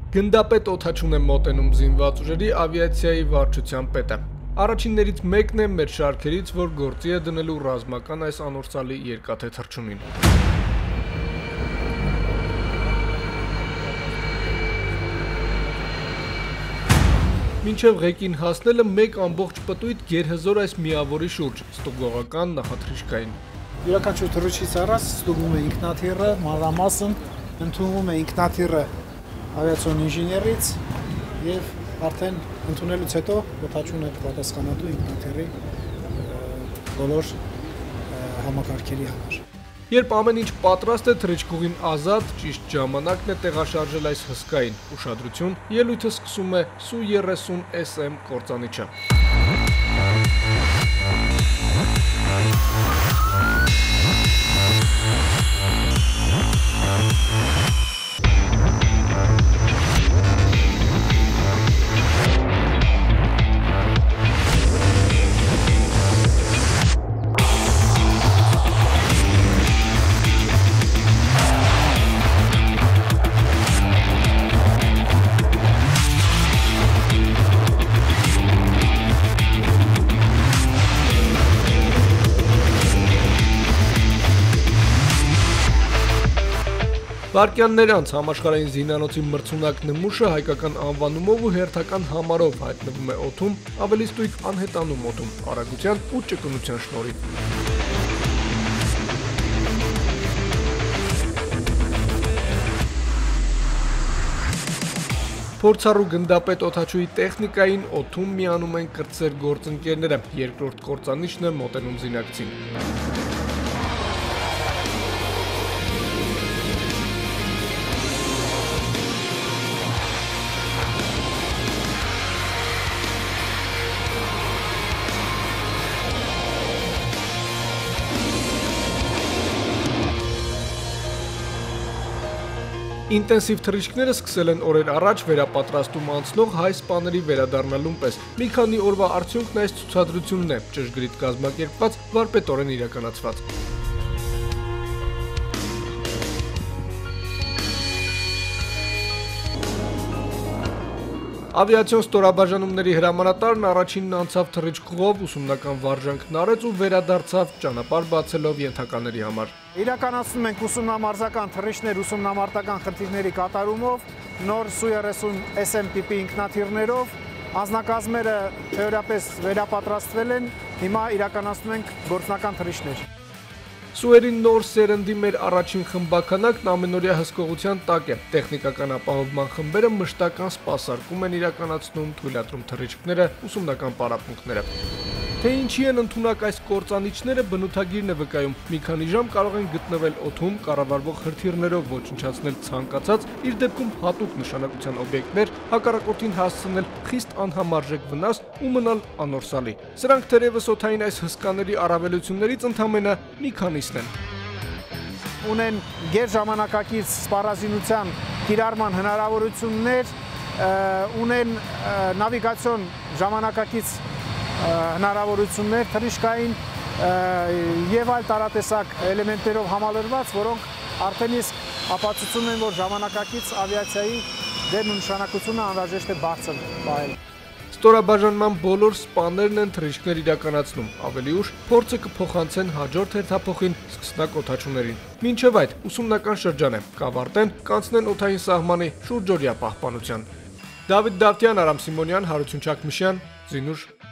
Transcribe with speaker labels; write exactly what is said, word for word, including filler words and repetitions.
Speaker 1: Գնդապետ Օթաչուն է մոտենում զինված ուժերի ավիացիայի վարչության պետը։ Առաջիններից մեկն է մեր շարքերից, որ գործի է դնելու ռազմական այս անորսալի երկաթե թռչունին։ Մինչև ղեկին հասնելը մեկ ամբողջ պտույտ գերհզոր այս միավորի շուրջ, ստուգողական նախաթռիչքային։
Speaker 2: Յուրաքանչյուր թռիչքից առաջ ստուգում է ինքնաթիռը, մանրամասն ընդունվում է ինքնաթիռը ավիացիոն ինժեներից եւ արդեն ընդունելուց հետո Օթաչունը պատասխանատու ինքնաթիռի բոլոր համակարգերի համար։
Speaker 1: Երբ ամեն ինչ պատրաստ է, թռիչքուղին ազատ, ճիշտ ժամանակն է տեղաշարժել այս հսկային ուշադրություն, ելույթը սկսում է Սու երեսուն էս էմ կործանիչը։ Վարկյաններ անց համաշխարհային զինանոցի մրցունակ նմուշը հայկական անվանումով ու հերթական համարով հայտնվում է օդում, ավելի ստույգ անհետանում օդում, արագության ու ճկունության շնորհիվ։ Փորձառու գնդապետ Օթաչուի տեխնիկային օդում միանում են կրտսեր գործընկերները, երկրորդ կործանիչն է մոտենում զինակցին։ Ինտենսիվ թռիչքները սկսել են օրեր առաջ վերապատրաստում անցնող հայ սպաների վերադառնալուն պես։ Մի քանի օրվա արդյունքն այս ցուցադրությունն է, ճշգրիտ կազմակերպված, վարպետորեն իրականացված։ Ավիացիոն ստորաբաժանումների հրամանատարն առաջինն անցավ թռիչքուղով, ուսումնական վարժանքն արեց ու վերադարձավ ճանապարհ բացելով ենթակաների համար։
Speaker 2: Իրականացնում ենք ուսումնամարզական թռիչքներ ուսումնամարտական խնդիրների կատարումով, նոր Սու երեսուն էս էմ տիպի ինքնաթիռներով, անձնակազմերը թեորիապես վերապատրաստվել են, հիմա իրականացնում ենք գործնական թռիչքներ։
Speaker 1: Սուերի նոր սերնդի մեր առաջին խմբականակն ամենօրյա հսկողության տակ է։ Տեխնիկական ապահովման խմբերը մշտական սպասարկում են իրականացնում, թույլատրում թռիչքները, ուսումնական պարապմունքները։ Թե ինչի են ընդունակ այս կործանիչները, բնութագիրն է վկայում։ Մի քանի ժամ կարող են գտնվել օդում, կառավարվող հրթիռներով ոչնչացնել ցանկացած, իր դեպքում հատուկ նշանակության օբյեկտներ, հակառակորդին հասցնել խիստ անհամարժեք վնաս ու մնալ անորսալի։ Սրանք թերևս օդային այս հսկաների առավելություններից ընդամենը մի քանիսն են։
Speaker 2: Ունեն գերժամանակակից սպառազինության կիրառման հնարավորություններ, ունեն նավիգացիոն ժամանակակից հնարավորություններ թռիչքային եւ այլ տարատեսակ էլեմենտներով համալրված, որոնք արդեն իսկ ապացուցում են, որ ժամանակակից ավիացիայի դերն ու նշանակությունը անհրաժեշտ է բարձր պահել։
Speaker 1: Ստորաբաժանման բոլոր սպաներն են թռիչքներ իրականացնում, ավելի ուշ փորձը կփոխանցեն հաջորդ հերթափոխին սկսնակ օթաչուներին։ Մինչև այդ ուսումնական շրջան է, կավարտեն, կանցնեն օդային սահմանի շուրջօրյա պահպանության։ Դավիթ Դավթյան, Արամ Սիմոնյան, Հարություն Չաքմշյան, Զինուշ